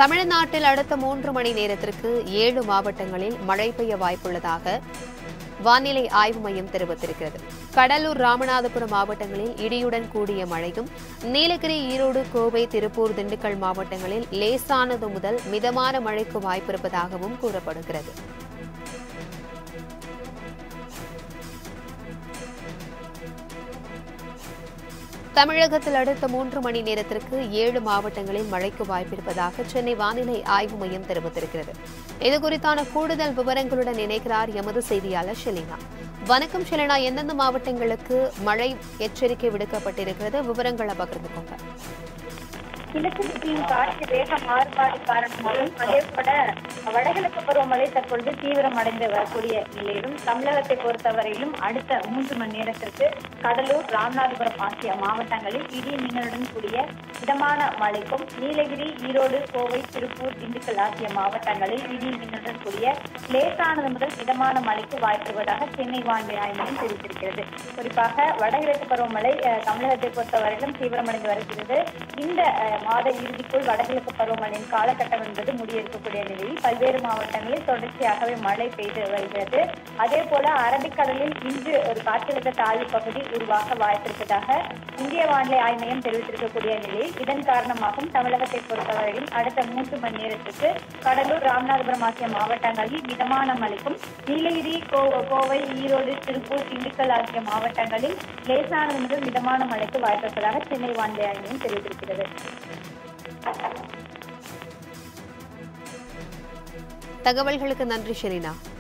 தமிழ்நாட்டில் அடுத்த 3 மணி நேரத்திற்கு 7 மாவட்டங்களில் மழை பெய்ய வாய்ப்புள்ளதாக வானிலை ஆய்வு மையம் தெரிவித்திருக்கிறது. கடலூர், ராமநாதபுரம் மாவட்டங்களில் இடியுடன் கூடிய மழையும், நீலகிரி, ஈரோடு, கோவை, திருப்பூர், திண்டுக்கல் மாவட்டங்களில் லேசானது முதல் மிதமான மழைக்கு வாய்ப்பிருப்பதாகவும் கூறப்படுகிறது. தமிழகத்தில் அடுத்த 3 மணி நேரத்திற்கு 7 மாவட்டங்களில் மழைக்கு வாய்ப்பிருப்பதாக சென்னை வானிலை ஆய்வு மையம் தெரிவித்திருக்கிறது. இதுகுறித்தான கூடுதல் விவரங்களுடன் இணைக்கிறார் எமது செய்தியாளர் ஷெலினா. வணக்கம் ஷெலினா, எந்தெந்த மாவட்டங்களுக்கு மழை எச்சரிக்கை விடுக்கப்பட்டிருக்கிறது? விவரங்களை பகிர்ந்துக்கோங்க. கிழக்கு திசையின் காற்று வேக மாறுபாடு காரணமாகவும் அதேபோல வடகிழக்கு பருவமழை தற்பொழுது தீவிரமடைந்து வரக்கூடிய நிலையிலும் தமிழகத்தை பொறுத்தவரையிலும் அடுத்த 3 மணி நேரத்திற்கு கடலூர், ராமநாதபுரம் ஆகிய மாவட்டங்களில் இடி மின்னலுடன் கூடிய மிதமான மழைக்கும், நீலகிரி, ஈரோடு, கோவை, திருப்பூர், திண்டுக்கல் ஆகிய மாவட்டங்களில் இடி மின்னலுடன் கூடிய லேசானது முதல் மிதமான மழைக்கு வாய்ப்புள்ளதாக சென்னை வானிலை ஆய்வு மையம் தெரிவித்திருக்கிறது. குறிப்பாக வடகிழக்கு பருவமழை தமிழகத்தை பொறுத்தவரையிலும் தீவிரமடைந்து வருகிறது. இந்த மாத இறுதிக்குள் வடகிழக்கு பருவமழையின் காலகட்டம் என்பது முடியெடுக்கக்கூடிய நிலையில் பல்வேறு மாவட்டங்களில் தொடர்ச்சியாகவே மழை பெய்து வருகிறது. அதே போல அரபிக்கடலில் இன்று ஒரு காற்றழுத்த தாழ்வு பகுதி உருவாக வாய்ப்பிருப்பதாக இந்திய வானிலை ஆய்வு மையம் தெரிவித்திருக்கக்கூடிய நிலையில் இதன் காரணமாகவும் தமிழகத்தை பொறுத்தவரையில் அடுத்த 3 மணி நேரத்துக்கு கடலூர், ராமநாதபுரம் ஆகிய மாவட்டங்களில் மிதமான மழைக்கும், நீலகிரி, கோவை, ஈரோடு, திருப்பூர், திண்டுக்கல் ஆகிய மாவட்டங்களில் லேசானது முதல் மிதமான மழைக்கு வாய்ப்பிருப்பதாக சென்னை வானிலை ஆய்வு மையம் தெரிவித்திருக்கிறது. தகவல்களுக்கு நன்றி ஷெலினா.